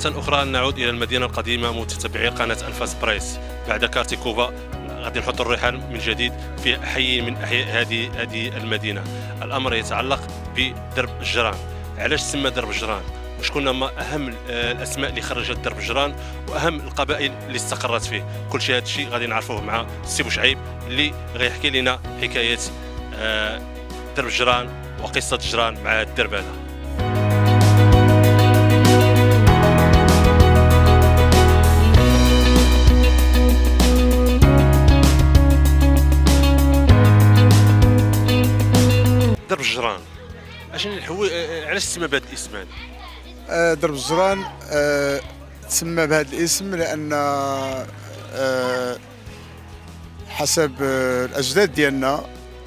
أخرى نعود إلى المدينة القديمة متتبعي قناة أنفاس بريس. بعد كارتيكوفا غادي نحط الرحال من جديد في حي من أحياء هذه المدينة. الأمر يتعلق بدرب الجران. علاش سمى درب الجران؟ وشكون هما أهم الأسماء اللي خرجت درب الجران وأهم القبائل اللي استقرت فيه؟ كل شيء هذا الشيء غادي نعرفوه مع السي بوشعيب اللي غيحكي لنا حكاية درب الجران وقصة الجران مع الدرب هذا. درب الجران علاش تسمى بهذا الاسم هذا؟ درب الجران تسمى بهذا الاسم لأن حسب الأجداد ديالنا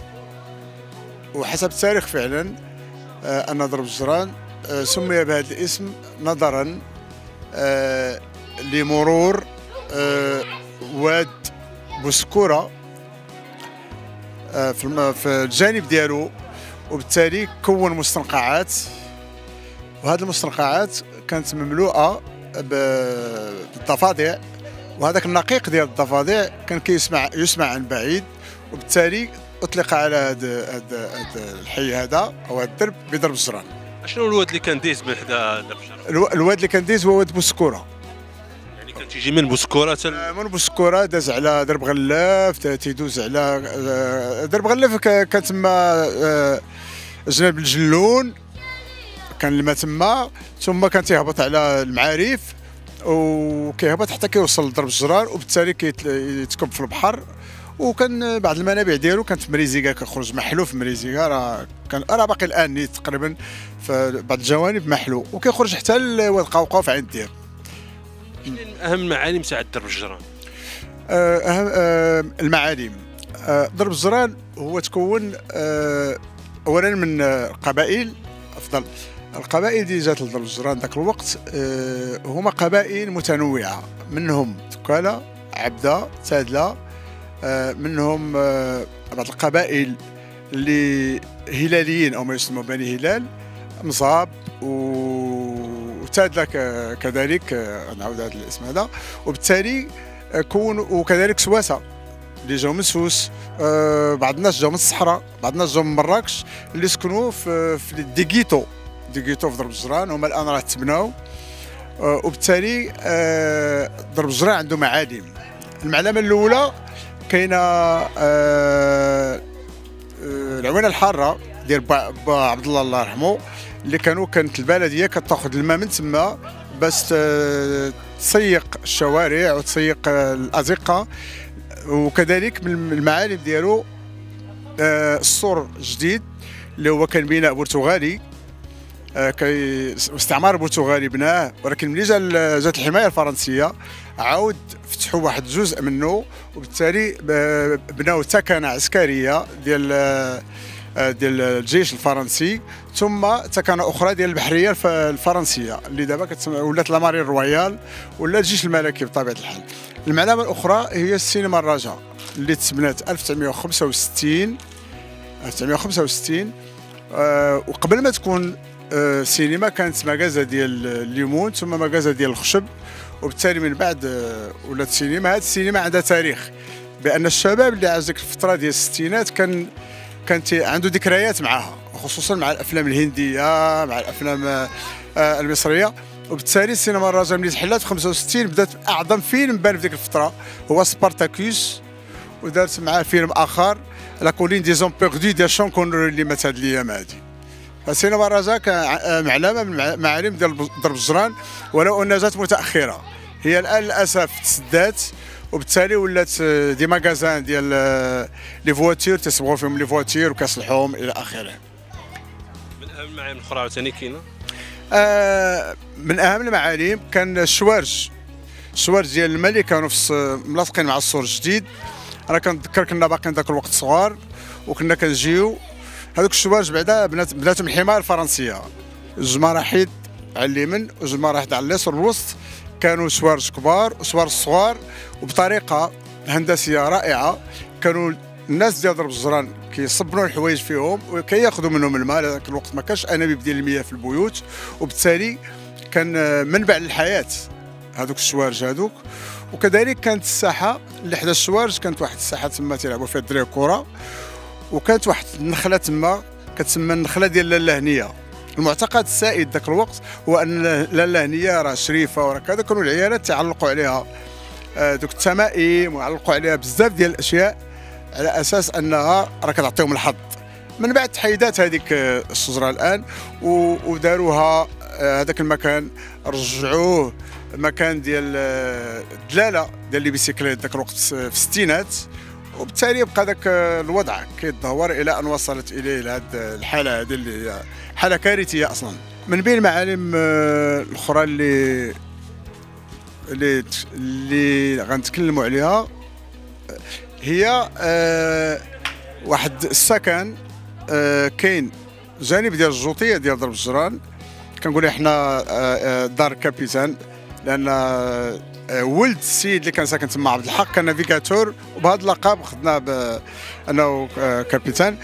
وحسب التاريخ فعلا أن درب الجران سمي بهذا الاسم نظرا لمرور واد بوسكورة في الجانب ديالو، وبالتالي كون مستنقعات، وهذه المستنقعات كانت مملوءة بالضفادع، وهذاك النقيق ديال الضفادع كان يسمع عن بعيد، وبالتالي أطلق على هذا الحي هذا أو هذا الدرب بدرب الجران. شنو الواد اللي كان دايز بحدا درب الجران؟ الواد اللي كان دايز هو واد بوسكورة. يعني كان تيجي من بوسكورة من بوسكورة داز على درب غلاف، تيدوز على درب غلاف كان تما جناب الجلون كان الماء تما، ثم كان تيهبط على المعارف وكيهبط حتى كيوصل لدرب الجران، وبالتالي كيتكب في البحر. وكان بعض المنابع ديالو كانت مريزيكا، كيخرج محلو في مريزيكا، راه باقي الان نيت تقريبا في بعض الجوانب محلو، وكيخرج حتى لواد قوقو في عين دير. شنو اهم المعالم تاع درب الجران؟ اهم المعالم درب الجران هو تكون اولا من قبائل، افضل القبائل اللي جات لدرب الجران ذاك الوقت هما قبائل متنوعه، منهم تكاله، عبده، سادله، منهم بعض القبائل اللي هلاليين او ما يسمى بني هلال، مصاب وتادله كذلك، نعاود هذا الاسم هذا، وبالتالي وكذلك سواسه اللي جاو من سوس، بعض الناس جاو من الصحراء، بعض الناس جاو من مراكش اللي سكنوا في ديكيتو في درب الجران، هما الان راه تبناو، وبالتالي درب الجران عنده معالم. المعلمه الاولى كاينه العوينه الحاره ديال با عبد الله يرحمه، اللي كانت البلديه كتاخذ الماء من تما باش تسيق الشوارع وتسيق الازقه. وكذلك من المعالم ديالو السور الجديد اللي هو كان بناء برتغالي، استعمار برتغالي بناه، ولكن ملي جات الحمايه الفرنسيه عاود فتحوا واحد جزء منه، وبالتالي بناو تكنه عسكريه ديال الجيش الفرنسي، ثم تكنه اخرى ديال البحريه الفرنسيه اللي دابا ولات لامارين رويال ولا الجيش الملكي بطبيعه الحال. المعلمه الاخرى هي السينما الرجاء اللي تبنات 1965 وقبل ما تكون سينما كانت مغازه ديال الليمون ثم مغازه ديال الخشب، وبالتالي من بعد ولات سينما. هذه السينما عندها تاريخ، بان الشباب اللي عاش ديك الفتره ديال الستينات كان عنده ذكريات معها، خصوصا مع الافلام الهنديه مع الافلام المصريه. وبالتالي السينما الرجاء ملي تحلات في 65 بدات اعظم فيلم بان في ديك الفتره هو سبارتاكوس، ودارت معاه فيلم اخر لا كولين دي زون بيردو ديال شون كونري اللي مات هذه الايام هذه. فالسينما الرجاء معلمه من معالم ديال درب الجران، ولو انها جات متاخره. هي الان للاسف تسدات، وبالتالي ولات دي ماغازان ديال لي فواتير تيصبغوا فيهم لي فواتير وكيصلحوهم الى اخره. من اهم المعالم الاخرى عاوتاني كاينه من اهم المعالم كان الشوارج ديال الملك كانوا ملاصقين مع السور الجديد. انا كنتذكر كنا باقيين ذاك الوقت صغار، وكنا كنجيو هذوك الشوارج بعدا بناتهم الحمايه الفرنسيه، جوج مراحيض على اليمين وجوج مراحيض على اليسار والوسط، كانوا شوارج كبار وشوارج صغار، وبطريقه هندسيه رائعه. كانوا الناس ديال درب الجران كيصبنوا الحوايج فيهم وكياخذوا منهم الماء. ذاك الوقت ما كانش انابيب ديال المياه في البيوت، وبالتالي كان منبع للحياه هذوك الشوارج هذوك. وكذلك كانت الساحه اللي حدا الشوارج كانت واحد الساحه تما تيلعبوا فيها الدراري الكره، وكانت واحد النخله تما كتسمى النخله ديال لاله هنيه. المعتقد السائد ذاك الوقت هو ان لاله هنيه راه شريفه وراه كذا، كانوا العيالات تعلقوا عليها دوك التمائم وعلقوا عليها بزاف ديال الاشياء على اساس انها راه كتعطيهم الحظ. من بعد تحيدات هذيك الشجره الان وداروها هذاك المكان رجعوه مكان ديال الدلاله ديال لي بيسيكليت ذاك الوقت في الستينات، وبالتالي بقى ذاك الوضع كيتدهور الى ان وصلت اليه هذه الحاله هذه اللي هي حاله كارثيه اصلا. من بين المعالم الاخرى اللي غنتكلموا عليها هي واحد السكن كاين جانب ديال الجوطيه ديال درب الجران، كنقولوا حنا دار كابيتان، لان ولد السيد اللي كان ساكن تما عبد الحق كان نافيغاتور، وبهذا اللقب خدناه بانه كابيتان.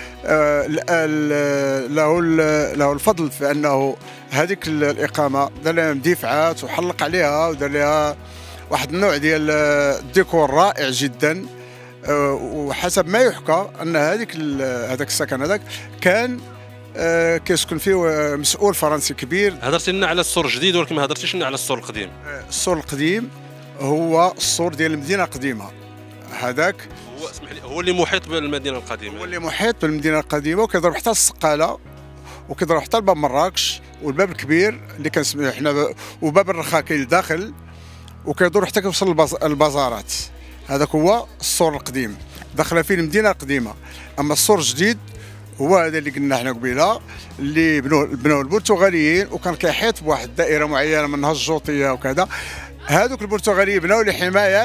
له الفضل في انه هذيك الاقامه دار لها مدفعات وحلق عليها ودار لها واحد النوع ديال الديكور رائع جدا. وحسب ما يحكى ان هذاك السكن هذاك كان كيسكن فيه مسؤول فرنسي كبير. هضرتي لنا على السور الجديد ولكن ما هضرتيش لنا على السور القديم. السور القديم هو السور ديال المدينه القديمه، هذاك هو اسمح لي هو اللي محيط بالمدينه القديمه، هو اللي محيط بالمدينه القديمه، وكيضرب حتى السقاله وكيضرب حتى الباب مراكش والباب الكبير اللي كنسميوه حنا وباب الرخا كاين لداخل، وكيدور حتى كيوصل للبازارات. هذاك هو السور القديم داخله فيه المدينه القديمه. اما السور الجديد هو هذا اللي قلنا حنا قبيله اللي بنوه البرتغاليين، وكان كيحيط بواحد الدائره معينه منها الجوطيه وكذا. هذوك البرتغاليين بناو لحمايه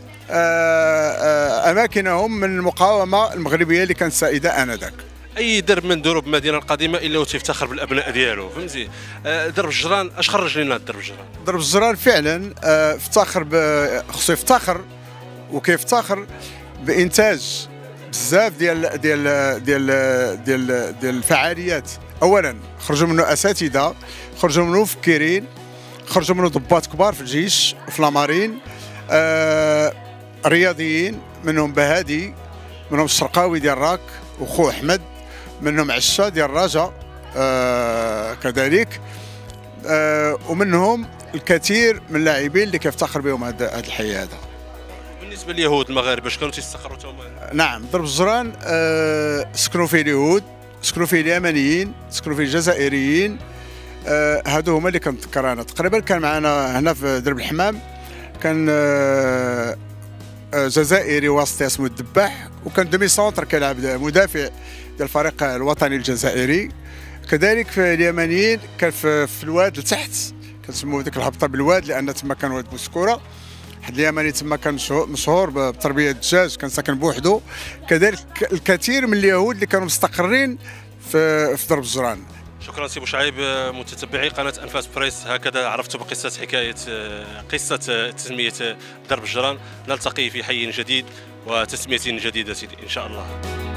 اماكنهم من المقاومه المغربيه اللي كانت سائده انذاك. اي درب من دروب المدينه القديمه الا وتفتخر بالابناء ديالو، فهمتي؟ درب الجران اش خرج لنا درب الجران؟ درب الجران فعلا افتخر خصو يفتخر وكيفتخر بانتاج بزاف ديال الفعاليات. اولا خرجوا منه اساتذه، خرجوا منه مفكرين، خرجوا منه ضباط كبار في الجيش وفي لامارين، رياضيين منهم بهادي، منهم الشرقاوي ديال راك وخو احمد، منهم عشا ديال الرجاء كذلك، ومنهم الكثير من اللاعبين اللي كيفتخر بهم هذا الحي هذا. بالنسبه لليهود المغاربه اش كانوا تيستقروا تما؟ نعم، درب الجران سكنوا فيه اليهود، سكنوا فيه اليمنيين، سكنوا فيه الجزائريين. هادو هما اللي كنتذكر انا. تقريبا كان معنا هنا في درب الحمام كان جزائري وسطي اسمه الدباح، وكان دومي سونتر كيلعب مدافع ديال الفريق الوطني الجزائري. كذلك في اليمنيين كان في الواد لتحت كنسموه ديك الهبطه بالواد، لان تما كان واد بوسكوره. واحد اليمني تما كان مشهور بتربيه الدجاج، كان ساكن بوحده. كذلك الكثير من اليهود اللي كانوا مستقرين في درب الجران. شكرا سي بوشعيب. متتبعي قناه انفاس بريس، هكذا عرفتوا بقصه حكايه قصه تسميه درب الجران. نلتقي في حي جديد وتسميه جديده ان شاء الله.